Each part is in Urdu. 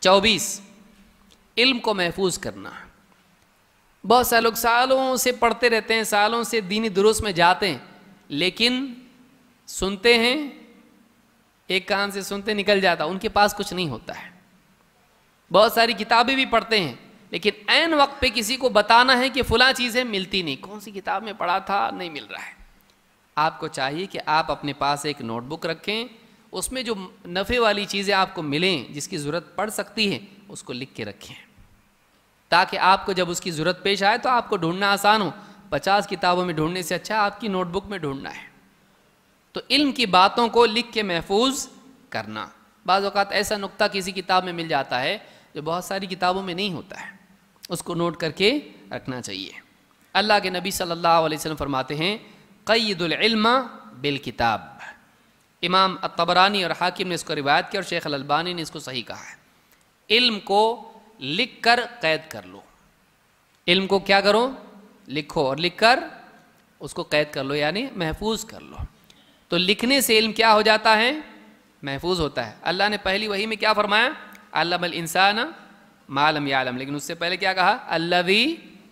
24 علم کو محفوظ کرنا. بہت سارے لوگ سالوں سے پڑھتے رہتے ہیں, سالوں سے دینی دروس میں جاتے ہیں, لیکن سنتے ہیں, ایک کان سے سنتے نکل جاتا, ان کے پاس کچھ نہیں ہوتا ہے. بہت ساری کتابیں بھی پڑھتے ہیں, لیکن عین وقت پہ کسی کو بتانا ہے کہ فلاں چیزیں ملتی نہیں, کون سی کتاب میں پڑھا تھا نہیں مل رہا ہے. آپ کو چاہیے کہ آپ اپنے پاس ایک نوٹ بک رکھیں, اس میں جو نفع والی چیزیں آپ کو ملیں, جس کی ضرورت پڑ سکتی ہے, اس کو لکھ کے رکھیں, تاکہ آپ کو جب اس کی ضرورت پیش آئے تو آپ کو ڈھونڈنا آسان ہو. 50 کتابوں میں ڈھونڈنے سے اچھا آپ کی نوٹ بک میں ڈھونڈنا ہے. تو علم کی باتوں کو لکھ کے محفوظ کرنا. بعض اوقات ایسا نقطہ کسی کتاب میں مل جاتا ہے جو بہت ساری کتابوں میں نہیں ہوتا ہے, اس کو نوٹ کر کے رکھنا چاہیے. اللہ کے نبی صلی اللہ علیہ وسلم فرماتے ہیں قید العلم بالکتاب. امام الطبرانی اور حاکم نے اس کو روایت کیا, اور شیخ الالبانی نے اس کو صحیح کہا ہے. علم کو لکھ کر قید کر لو. علم کو کیا کرو؟ لکھو, اور لکھ کر اس کو قید کر لو, یعنی محفوظ کر لو. تو لکھنے سے علم کیا ہو جاتا ہے؟ محفوظ ہوتا ہے. اللہ نے پہلی وحی میں کیا فرمایا؟ علم الانسان ما لم یعلم, لیکن اس سے پہلے کیا کہا؟ الذی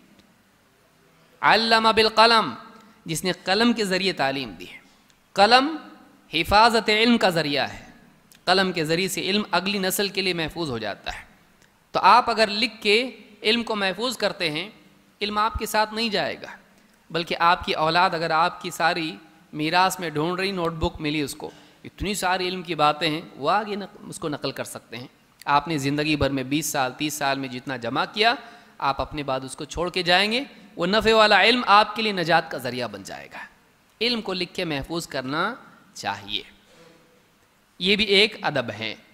علم بالقلم, جس نے قلم کے ذریعے تعلیم دی ہے. قلم حفاظت علم کا ذریعہ ہے, قلم کے ذریعے سے علم اگلی نسل کے لیے محفوظ ہو جاتا ہے. تو آپ اگر لکھ کے علم کو محفوظ کرتے ہیں, علم آپ کے ساتھ نہیں جائے گا, بلکہ آپ کی اولاد اگر آپ کی ساری میراث میں ڈھونڈ رہی, نوٹ بک ملی اس کو, اتنی ساری علم کی باتیں ہیں, وہ آگے اس کو نقل کر سکتے ہیں. آپ نے زندگی بھر میں 20 سال 30 سال میں جتنا جمع کیا, آپ اپنے بعد اس کو چھوڑ کے جائیں گے, وہ نفع والا علم آپ کے لیے نجات کا ذریعہ بن جائے گا. علم کو لکھ کے محفوظ کرنا چاہیے, یہ بھی ایک ادب ہے.